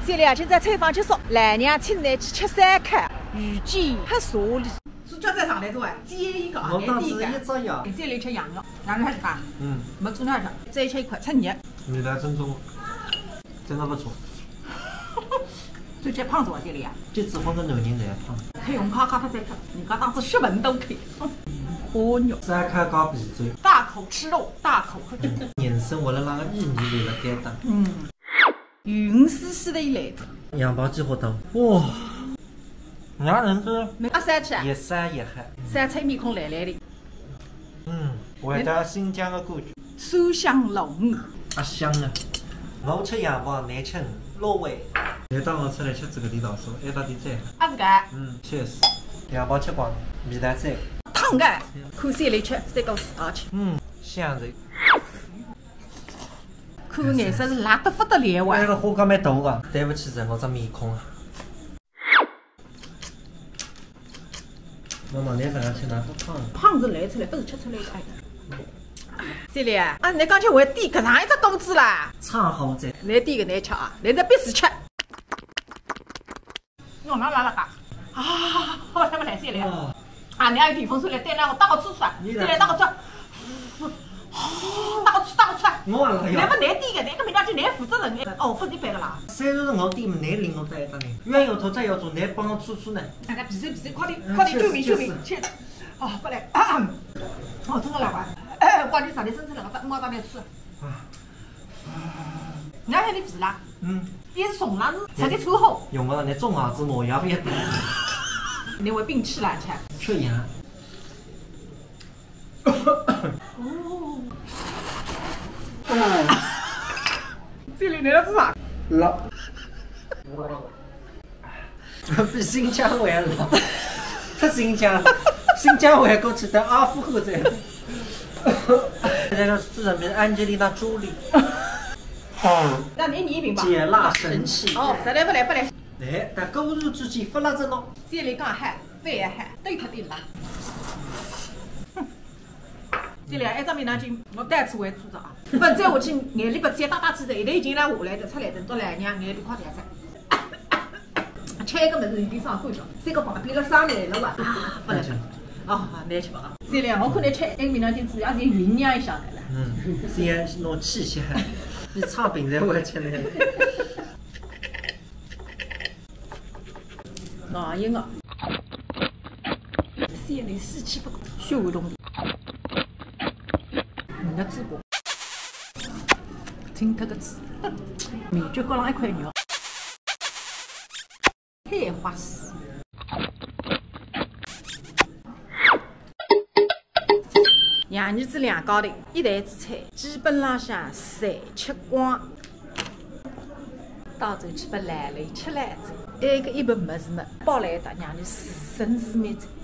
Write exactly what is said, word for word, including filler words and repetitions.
这里啊，就在菜坊就说，来娘请来去吃三客鱼鸡黑茶里。主角再上来之外，煎一个， 我当时一只羊。 这里吃羊肉，羊肉还是大， 嗯， 没做那啥，再吃一块趁热。 味道正宗，真的不错。 就这胖子往这里啊， 这脂肪跟男人在胖。 可以用卡卡他再吃，人家当时血纹都可以。哦哟， 三开高鼻嘴， 大口吃肉，大口喝酒。 人生为了那个意义为了担当。 嗯，云丝丝的一来子。 羊包鸡火头，哇！让人吃。 阿三吃啊？ 一山一海。 山菜面孔蓝蓝的。 嗯，味道新疆的感觉。 酸香老鱼。 啊香啊！我吃羊包，难吃卤味。来到我出来吃这个地道说，爱到底赞。 啊这个？ 嗯，确实。羊包吃光了，味道赞。 烫的，看谁来吃，再搞自家吃。 嗯，香脆。 看个颜色是辣得不得了哇！ 那个火锅蛮大个，对不起人我这面孔啊。妈妈，你晚上吃哪个胖？ 胖子来出来，不是吃出来的。哎，这里啊，啊，你刚才为点搿上一只肚子啦？ 唱好在。 来点个难吃啊，来这必须吃。用哪哪那个？啊，好，来不来？这里啊，啊，你还有地方出来，带两个打个出出啊，这里打个出。打个出，打个出。 我忘了来不难点个，那个明天就难负责人个。哦，负责办个啦。 虽然是我点，难领我带的呢。冤有头债有主，难帮我出出呢。 大家比赛比赛，快点快点救命救命！去，哦，不来，哦，真的来吧？哎，关键啥的生出来个，我当来吃。你还你肥啦？ 嗯。 也是送啦，直接抽好。 用我那种牙子磨牙也大。 你为病吃啦吃？ 吃牙。 哦。这里来的是啥？ 老。比新疆还老。他新疆，新疆还过去的阿富汗在。那个是人民安吉丽娜·朱莉。 嗯。那你你一瓶吧。 解辣神器。 哦，不来不来不来。 来，但勾入之际，发辣着喏。 这里讲海，肺也海，对他对啦。这里一张面囊巾，我单次为主着啊。不，再下去眼里不再打打起来，一头已经来下来再出来，等到来娘眼里快点噻。吃一个么子有点伤感觉，三个旁边了上来了哇！啊，不能吃。哦，难吃不啊？这里我可能吃一个面囊巾，主要是酝酿一下来了。 嗯，先弄气息，比唱饼在我吃来。 啊，硬啊！这里士气不够，血味浓的。你的嘴巴，听他个字，面具搁上一块肉，太花丝。洋芋子两高头，一台子菜基本浪向侪吃光。到走去把烂类吃烂走，还有个一盆么子么，包来一打洋芋丝，真是蛮赞。